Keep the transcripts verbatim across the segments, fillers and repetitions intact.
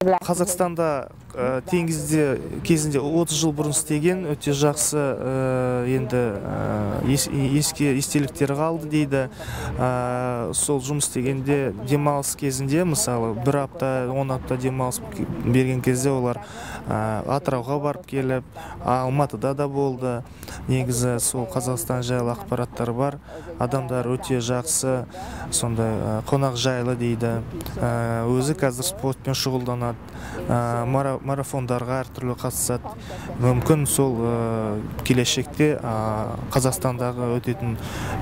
Қазақстанда теңізде кезінде отыз жыл бұрын істеген өте жақсы енді еске естеліктер қалды дейді. Сол жұмыс істегенде демалыс кезінде, мысалы, бір апта, он апта демалыс берген кезде олар Атырауға барып келіп, Алматыда да болды. Негізі сол Қазақстан жайлы ақпараттар бар. Адамдар өте жақсы, сондай қонақ жайлы дейді. Өзі қазір спортпен шұғылданады, марафондарға әртүрлі қатысады. Мүмкін сол келешекте Қазақстандағы өтетін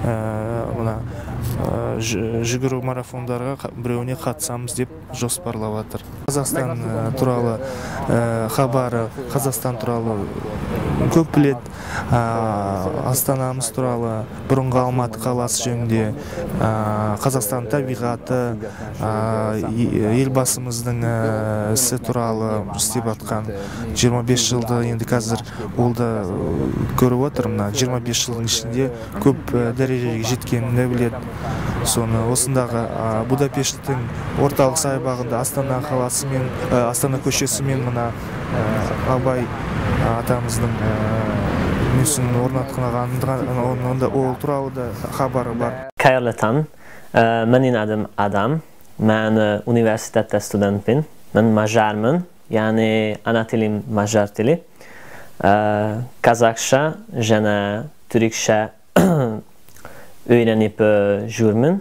жүгіру марафондарға біреуіне қатысамыз деп жоспарлап жатыр. Қазақстан туралы хабары, Қазақстан туралы көп білет, Астанамыз туралы, бұрынғы Алматы қаласы жөнінде, Қазақстан табиғаты, елбасымыздың ісі туралы істеп жатқан жиырма бес жылды енді қазір ол да көріп отырмын. жиырма бес жылдың ішінде көп дәрежеге жеткенін біледі. Соны осындағы Будапешттің орталық саябағында Астана қаласымен, Астана көшесімен мына Абай атамыздың мүсінін орнатқанға ол туралы да хабары бар. Xayrlı tan, mənim adım Adam. Mən universitetdə studentəm. Mən Macarmın, yəni ana dilim Macar dili. Kazakça, jənə Türkçə öyrənib жүрмін.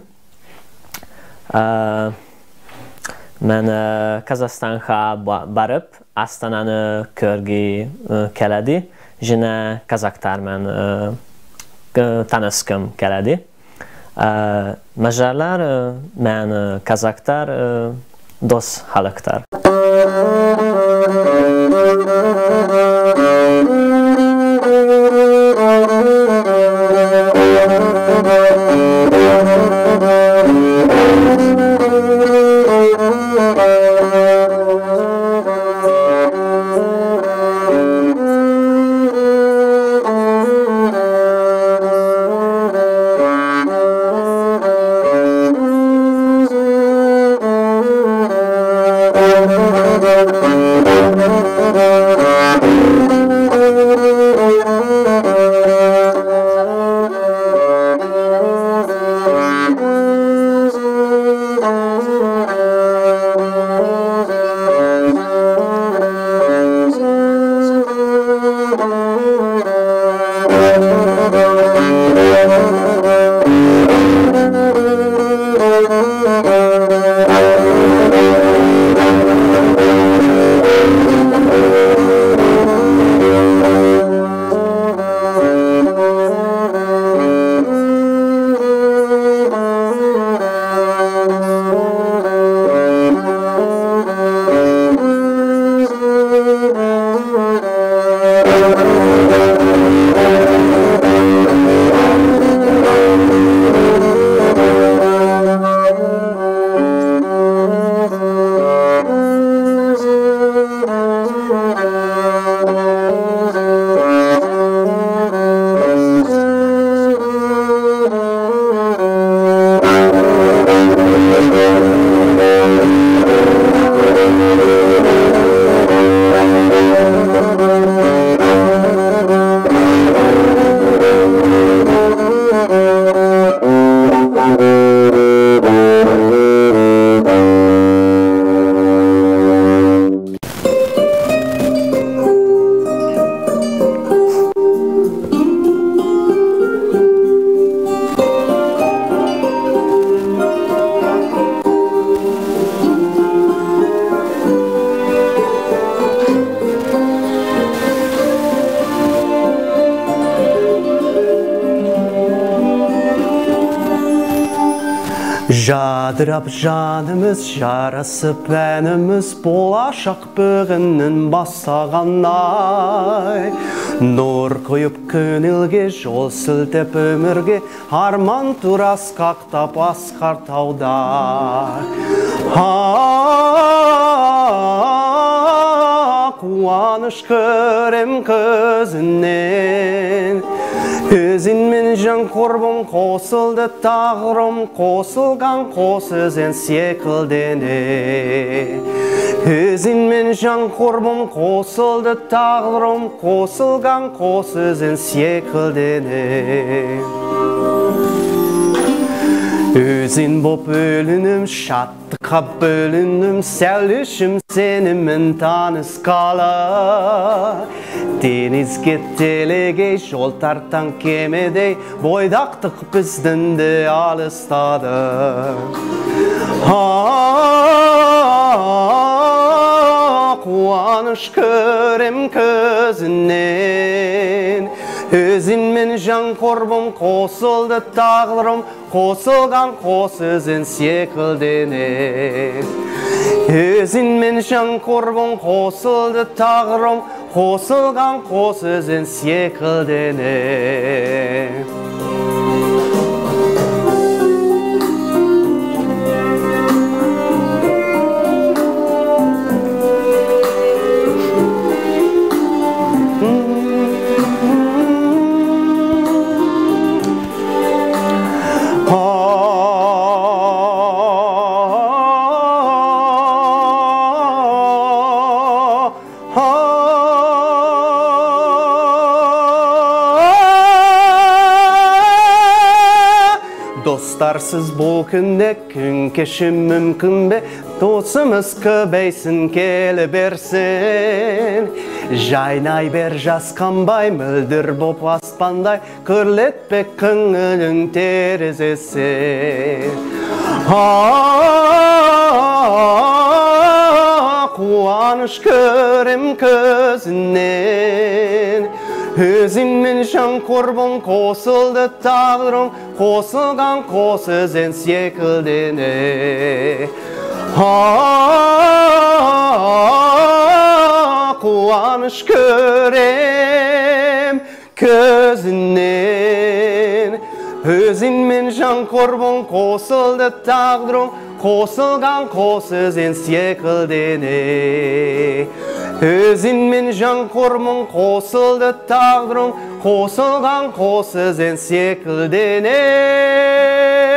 Mən Kazakhstan'a barıb Astananı körgü kələdi. Jənə Kazaktarman tanışqım kələdi. Macarlar, mən Kazaktar dost halıqtar. Жадырап жанымыз, жарасып әніміз, болашақ бүгіннің бастағандай. Нұр құйып көңілге, жол сілтеп өмірге, арман тура асқақтап асқар тауда. Қуаныш көрем көзінен, Өзіңмен жан құрбым қосылды тағырым, қосылған қос өзен секілдене. Өзіңмен жан құрбым қосылды тағырым, қосылған қос өзен секілдене. Өзің боп өлінім, шаттыққа бөлінім, сәулешім сенімін танысқалы. Денізге телегей, жол тартан кемедей, бойдақтық біздің де алыстады. Қуаныш көрем көзінен, өзіңмен жан құрбым қосылды тағдырым, қосылған қос өзен секілдене. Өзіңмен жан құрбым қосылды тағдырым, қосылған қос өзен секілдене. Dostarsыз бұл күнде күн кешім мүмкін бе? Досымыз көбейсін келі берсін. Жайнай бер жасқанбай, мөлдір боп аспандай, көрлетпе көңілің терезесі. Қуаныш көрем көзінен, өзіңмен жан құрбым қосылды тағдырым, қосылған қос өзен секілдене. Қуаныш көрем көзінен, өзіңмен жан құрбым қосылды тағдырым, қосылған қос өзен секілдене. Өзіңмен жан құрбым қосылды тағдырым, қосылған қос өзен секілдене.